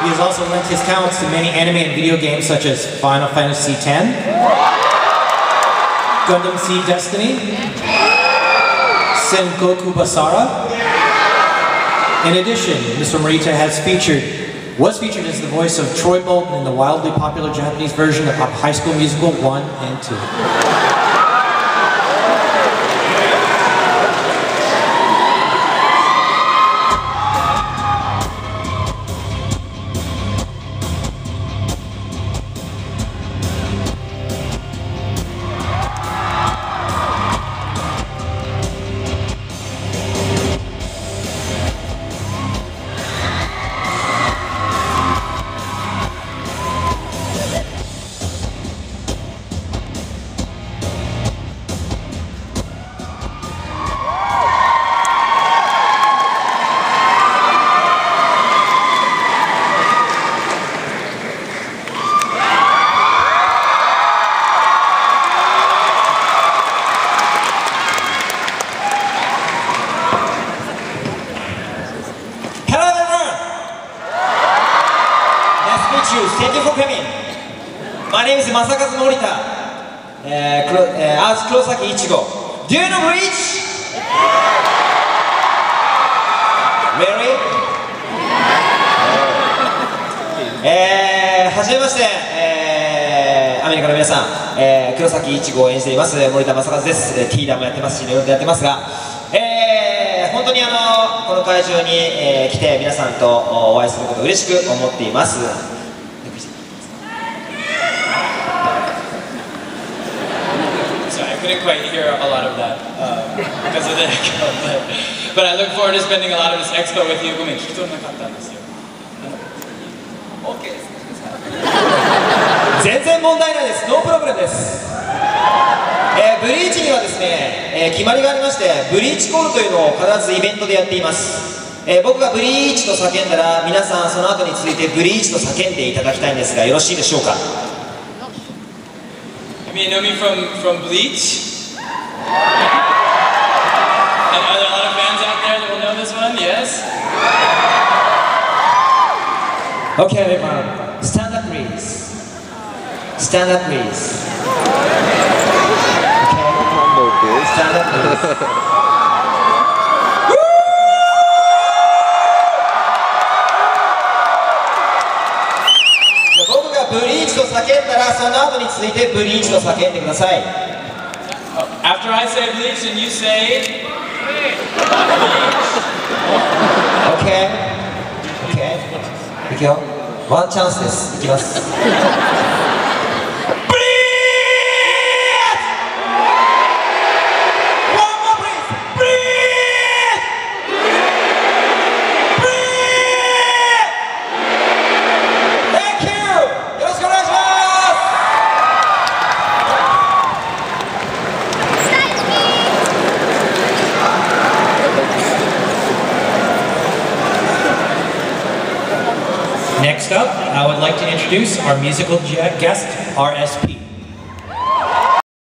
He has also lent his talents to many anime and video games such as Final Fantasy X, Gundam Seed Destiny, Sengoku Basara. In addition, Mr. Morita was featured as the voice of Troy Bolton in the wildly popular Japanese version of High School Musical 1 and 2. Thank you for coming. My name is Masakazu Morita. As Kurosaki Ichigo. Do you know Bleach? Really? はじめまして、アメリカの皆さん、黒崎一護を演じています森田正和です。ティーダーもやってますし、いろいろとやってますが、本当にこの会場に、来て皆さんとお会いすることを嬉しく思っています。 I couldn't quite hear a lot of that because of the echo, but I look forward to spending a lot of this expo with you. ごめん、聞き取れなかったんですよ。OK です。 全然問題ないです。ノープロブレムです。ブリーチにはですね、決まりがありまして、ブリーチコールというのを必ずイベントでやっています。僕がブリーチと叫んだら、皆さんその後に続いてブリーチと叫んでいただきたいんですが、よろしいでしょうか。 You know me from Bleach? And are there a lot of fans out there that will know this one? Yes? Okay, everyone. Stand up, please. Stand up, please. Okay. Stand up, please. ブリーチと叫んだらその後に続いてブリーチと叫んでください。 After I say Bleach and you say Bleach. Okay. Okay. いくよ。ワンチャンスです。いきます。 Next up, I would like to introduce our musical guest, RSP.